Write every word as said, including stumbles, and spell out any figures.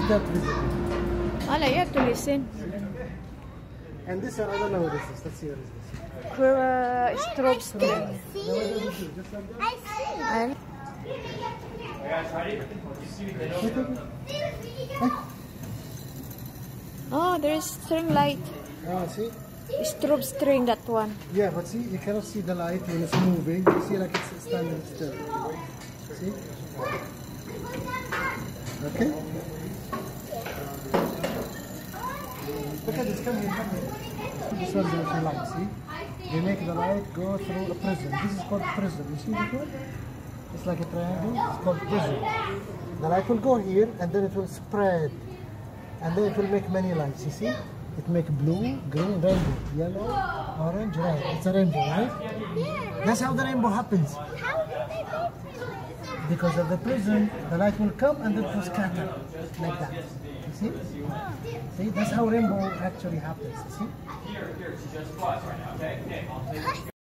that visible. Ala, you have to listen. And this one, I don't know what this is. Let's see what is this. Uh, strobe string. I see. And oh, there's string light. Ah, see? Strobe string, that one. Yeah, but see, you cannot see the light when it's moving. You see like it's standing still. See? Okay? Look at this, come here, come here. This one's the light, see? They make the light go through a prism. This is called prism. You see this one? It's like a triangle. It's called prism. The light will go here and then it will spread. And then it will make many lights, you see? It make blue, green, rainbow, yellow, orange, red. It's a rainbow, right? Yeah. That's how the rainbow happens. How did they make it? Because of the prism, the light will come and then it will scatter like that. You see? See? That's how rainbow actually happens. You see?